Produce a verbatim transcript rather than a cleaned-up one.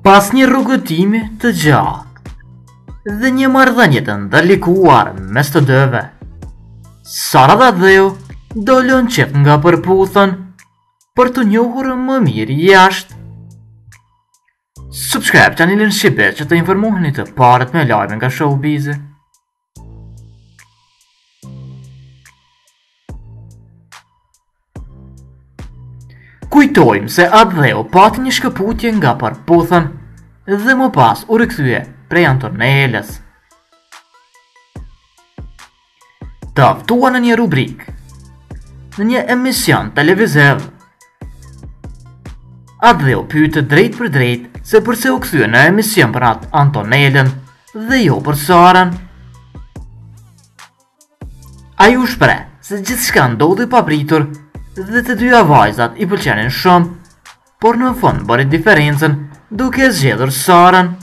Pas një rrugëtimi të gjatë dhe një marrëdhënie të ndalikuar mes të dyve, Sara dhe Dheu dolën qep nga përputhën për të njohur më mirë jashtë. Subscribe channelin Shqiptar që të informoheni të parët me lajme nga showbizi. Kujtojmë se Dheu pati një shkëputje nga përputhën dhe më pas u rikthye prej Antonelës. Të ftua në një rubrik në një emision televiziv, Dheu pyet drejt për drejt se përse u kthye në emision për atë Antonelën dhe jo për Sarën. Ai u shpreh se gjithçka ndodhi papritur dhe të dyja vajzat i pëlqenin shumë, por në fund bëri diferencën duke zgjedhur Sarën.